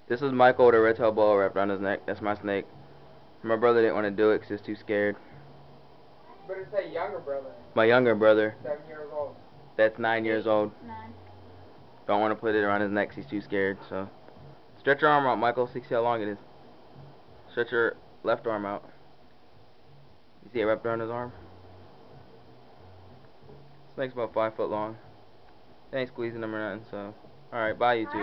This is Michael with a red-tailed boa wrapped around his neck. That's my snake. My brother didn't want to do it because he was too scared. But it's a younger brother. My younger brother. 7 years old. That's 9 years old. 9. Don't want to put it around his neck 'cause he's too scared. So, stretch your arm out, Michael. See how long it is. Stretch your left arm out. You see it wrapped around his arm? Snake's about 5 foot long. They ain't squeezing him or nothing. So, all right, bye, you two.